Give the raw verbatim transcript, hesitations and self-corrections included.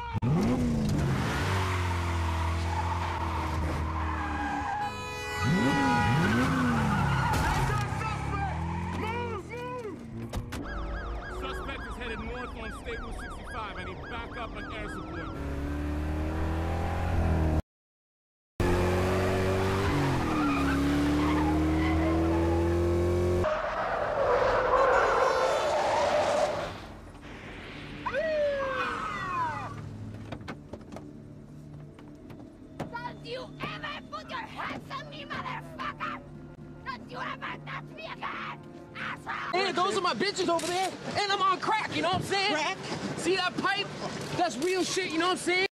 Suspect is headed north on State Route sixty-five. I need backup and air support. Don't you ever put your hands on me, motherfucker! Don't you ever touch me again, asshole! And those are my bitches over there, and I'm on crack, you know what I'm saying? Crack? See that pipe? That's real shit, you know what I'm saying?